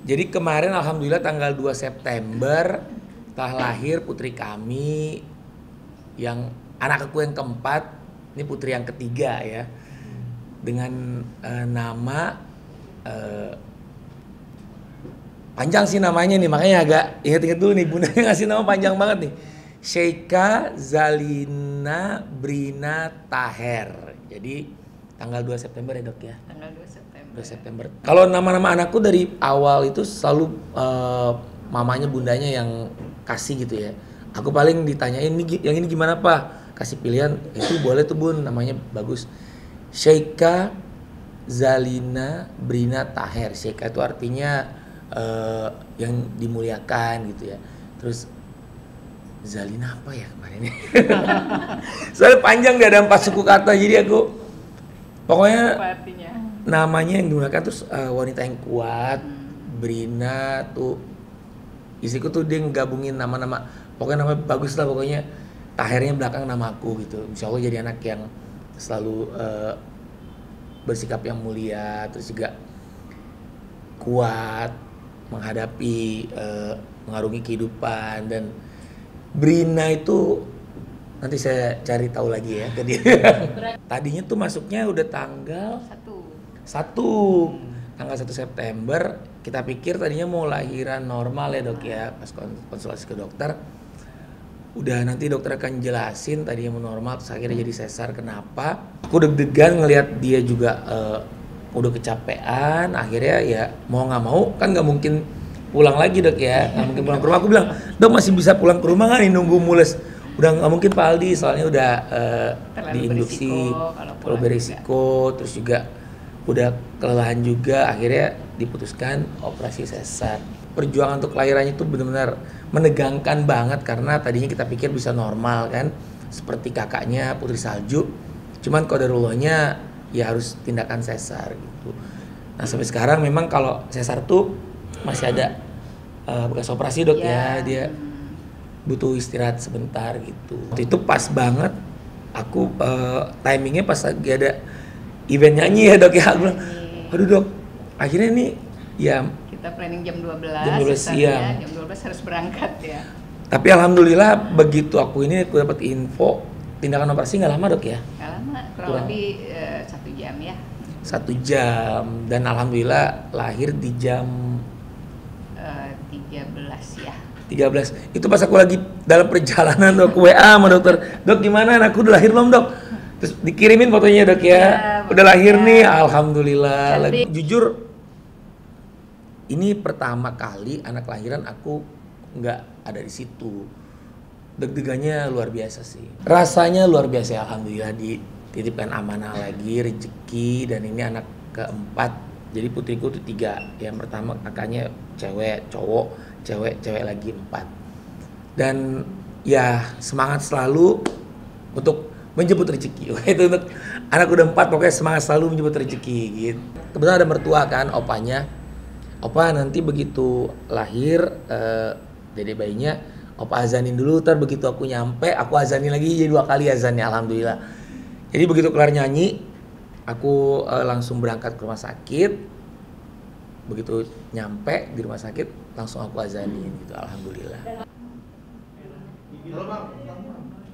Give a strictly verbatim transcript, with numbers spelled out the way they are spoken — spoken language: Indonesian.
Jadi kemarin alhamdulillah tanggal dua September telah lahir putri kami yang anak aku yang keempat, ini putri yang ketiga ya. Dengan uh, nama uh, panjang sih namanya nih, makanya agak inget-inget dulu nih, bunda ngasih nama panjang banget nih. Sheikha Zalina Brina Taher. Jadi tanggal dua September ya dok ya? Tanggal dua September. dua September. Kalau nama-nama anakku dari awal itu selalu uh, mamanya bundanya yang kasih gitu ya. Aku paling ditanyain, ini yang ini gimana pak? Kasih pilihan, itu boleh tuh bun, namanya bagus. Sheikha Zalina Brina Taher. Sheikha itu artinya uh, yang dimuliakan gitu ya. Terus Zalina apa ya kemarin ini? Soalnya panjang dia ada empat suku kata, jadi aku pokoknya namanya yang digunakan terus uh, wanita yang kuat. hmm. Brina tuh istriku tuh dia gabungin nama-nama, pokoknya nama bagus lah pokoknya. Tahernya belakang nama aku gitu. Insya Allah jadi anak yang selalu uh, bersikap yang mulia, terus juga kuat menghadapi uh, mengarungi kehidupan. Dan Brina itu nanti saya cari tahu lagi ya ke dia. Tadinya tuh masuknya udah tanggal satu. satu. Hmm. Tanggal satu September. Kita pikir tadinya mau lahiran normal ya dok ya. Pas konsultasi ke dokter, udah nanti dokter akan jelasin tadinya mau normal, terus akhirnya jadi sesar. Kenapa? Aku deg-degan ngelihat dia juga uh, udah kecapean. Akhirnya ya mau nggak mau kan nggak mungkin pulang lagi dok ya, nggak mungkin pulang ke rumah. Aku bilang, dok masih bisa pulang ke rumah nggak nih nunggu mules? Udah nggak mungkin Pak Aldi, soalnya udah uh, diinduksi, terlalu berisiko, terus juga udah kelelahan juga. Akhirnya diputuskan operasi sesar. Perjuangan untuk kelahirannya itu benar-benar menegangkan banget, karena tadinya kita pikir bisa normal kan, seperti kakaknya Putri Salju. Cuman qadarullahnya ya harus tindakan sesar gitu. Nah sampai sekarang memang kalau sesar tuh masih ada uh, bekas operasi dok ya, ya dia butuh istirahat sebentar gitu. Waktu itu pas banget aku uh, timingnya pas lagi ada event nyanyi ya dok ya. Aku bilang, aduh dok, akhirnya nih ya kita planning jam dua belas, jam dua belas siang. Ya, jam dua belas harus berangkat ya. Tapi alhamdulillah begitu aku ini aku dapat info tindakan operasi nggak lama dok ya? Nggak lama, kurang, kurang lebih uh, satu jam ya. Satu jam, dan alhamdulillah lahir di jam tiga belas ya. tiga belas. Itu pas aku lagi dalam perjalanan dok, W A sama dokter. Dok gimana anakku udah lahir belum dok? Terus dikirimin fotonya dok ya. Ya udah lahir ya. Nih, alhamdulillah. Lagi, jujur ini pertama kali anak lahiran aku nggak ada di situ. Deg-degannya luar biasa sih. Rasanya luar biasa ya, alhamdulillah dititipkan amanah lagi, rezeki, dan ini anak keempat. Jadi putriku tuh tiga, yang pertama kakaknya cewek, cowok, cewek, cewek lagi empat. Dan ya semangat selalu untuk menjemput rezeki. Itu untuk anak udah empat, pokoknya semangat selalu menjemput rezeki gitu. Kebetulan ada mertua kan, opanya. Opa nanti begitu lahir, uh, dede bayinya, opa azanin dulu, ntar begitu aku nyampe, aku azanin lagi, jadi dua kali azannya alhamdulillah. Jadi begitu kelar nyanyi, aku uh, langsung berangkat ke rumah sakit. Begitu nyampe di rumah sakit langsung aku azanin gitu, alhamdulillah.